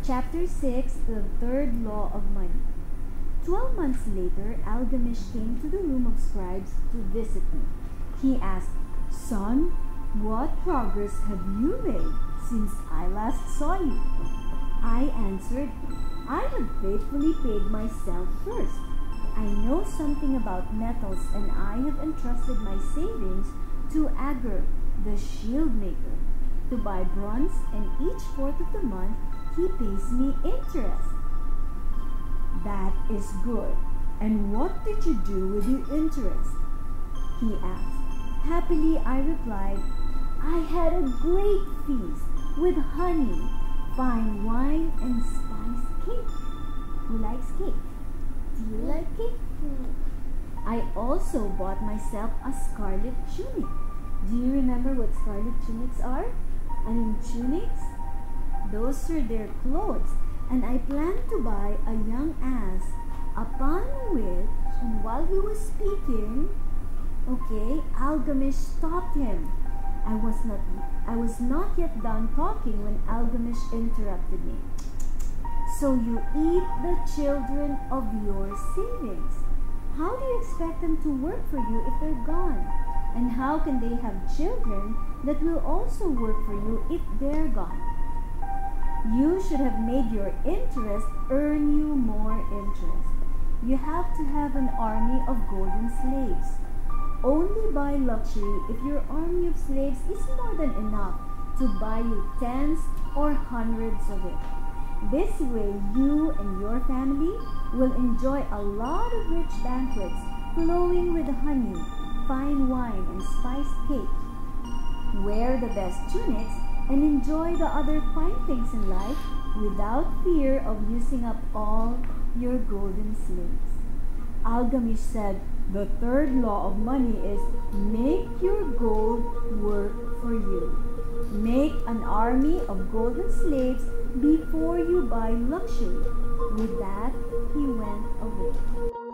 Chapter 6, The Third Law of Money. 12 months later, Algamish came to the room of scribes to visit me. He asked, "Son, what progress have you made since I last saw you?" I answered, "I have faithfully paid myself first. I know something about metals, and I have entrusted my savings to Agar, the shield maker, to buy bronze, and each fourth of the month he pays me interest." "That is good. And what did you do with your interest?" he asked. Happily, I replied, "I had a great feast with honey, fine wine, and spiced cake." Who likes cake? Do you like cake? I also bought myself a scarlet tunic. Do you remember what scarlet tunics are? Tunics? Those were their clothes, and I planned to buy a young ass, upon which, and while he was speaking, Algamish stopped him. I was not yet done talking when Algamish interrupted me. "So you eat the children of your savings. How do you expect them to work for you if they're gone? And how can they have children that will also work for you if they're gone? You should have made your interest earn you more interest. You have to have an army of golden slaves. Only buy luxury if your army of slaves is more than enough to buy you tens or hundreds of it. This way you and your family will enjoy a lot of rich banquets flowing with honey, fine wine, and spiced cake. Wear the best tunics and enjoy the other fine things in life without fear of using up all your golden slaves." Algamish said, "The third law of money is make your gold work for you. Make an army of golden slaves before you buy luxury." With that, he went away.